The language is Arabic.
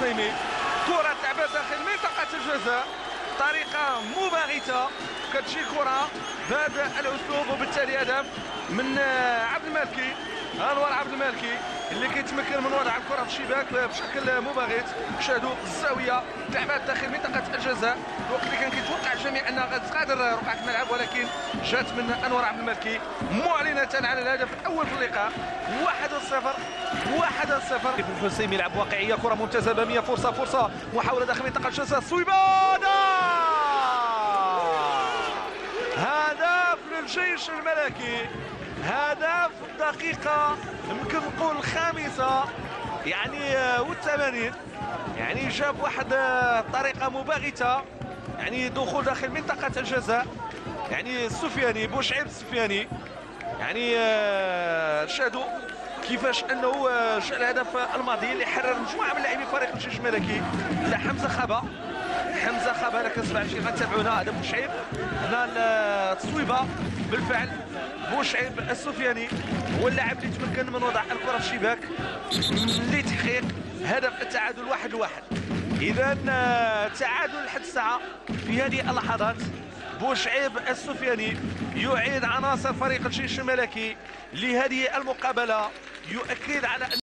الحسيمي. كرة لعبة داخل منطقة الجزاء طريقة مباغتة، كتجي كرة بهذا الأسلوب، وبالتالي هدف من عبد المالكي، أنور عبد المالكي اللي كيتمكن من وضع الكرة في الشباك بشكل مباغت. شاهدوا الزاوية لعبة داخل منطقة الجزاء، الوقت اللي كان كيتوقع الجميع أنها غتغادر رقعة الملعب، ولكن جات من أنور عبد المالكي معلنة على الهدف الأول في اللقاء. 1-0 1-0. الحسيمي يلعب واقعية، كرة ممتازة أمامية، فرصة محاولة داخل منطقة الجزاء، صويبة، هدف للجيش الملكي، هدف الدقيقة يمكن نقول الخامسة يعني و80. يعني جاب واحد طريقة مباغتة، يعني دخول داخل منطقة الجزاء، يعني السفياني بوشعيب السفياني. يعني شاهدوا كيفاش انه جاء الهدف الماضي اللي حرر مجموعه من لاعبي فريق الجيش الملكي. لا حمزه خابا انا كنسمع شي غتابعونا. هذا بوشعيب، هنا التصويبه بالفعل. بوشعيب السفياني هو اللاعب اللي تمكن من وضع الكره في الشباك لتحقيق هدف التعادل 1-1. اذا تعادل لحد الساعه في هذه اللحظات. بوشعيب السفياني يعيد عناصر فريق الجيش الملكي لهذه المقابله، يؤكد على